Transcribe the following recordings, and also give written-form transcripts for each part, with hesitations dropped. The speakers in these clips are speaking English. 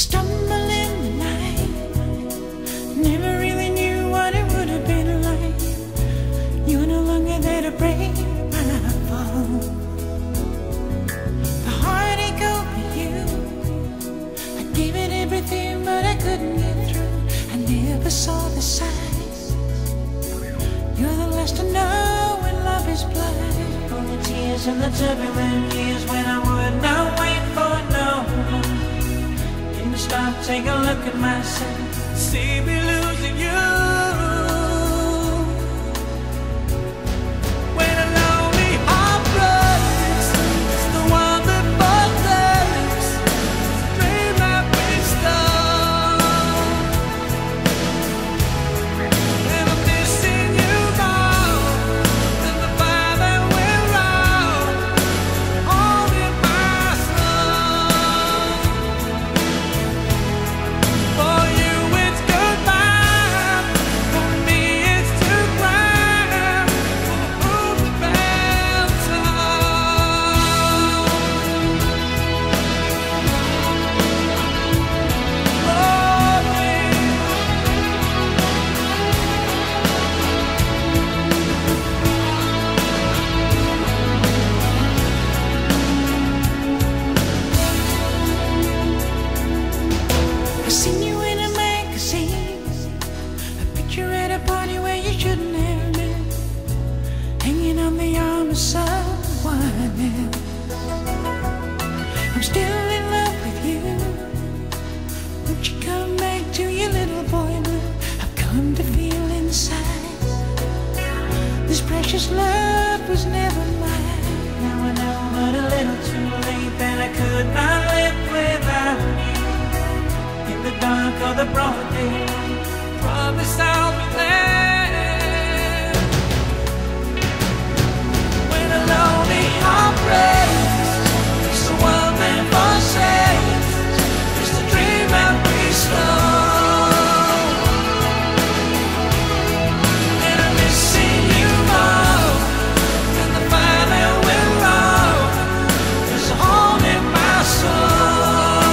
stumble in the night, never really knew what it would have been like. You're no longer there to break my fall. The heartache over you, I gave it everything but I couldn't get through. I never saw the signs. You're the last to know when love is blind. All the tears and the turbulent years when I would not wait for no one. Didn't stop, take a look at myself, see me losing you. When a lonely heart breaks, it's the one that forgets the dream that we stole. And I'm missing you now, and the fire that we're on, all in my soul. For you it's goodbye, for me it's to cry. Who's the bell toll? Oh, baby. I seen you in a magazine, a picture at a party where you shouldn't have been, hanging on the arm of someone else. I'm still in love with you. Won't you come back to your little boy blue? I've come to feel inside this precious love was never mine. Now I know, but a little too late, that I could not live without you. In the dark or the broad daylight, promise I'll be there. When a lonely heart breaks, it's the one that forsakes, it's the dream that we stole. And I'm missing you more than the fire that we're on. There's a hole in my soul.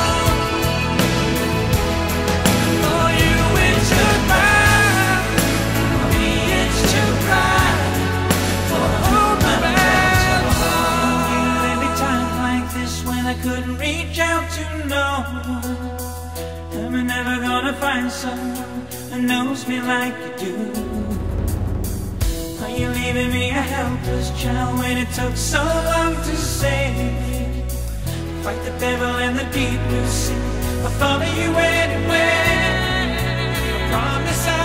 For you it's goodbye, for me it's to cry. For whom the bell tolls. You every time like this when I couldn't reach out to no one. Am I never gonna find someone who knows me like you do? Are you leaving me a helpless child when it took so long to save me? Fight the devil in the deep blue sea, I'll follow you anywhere. I promise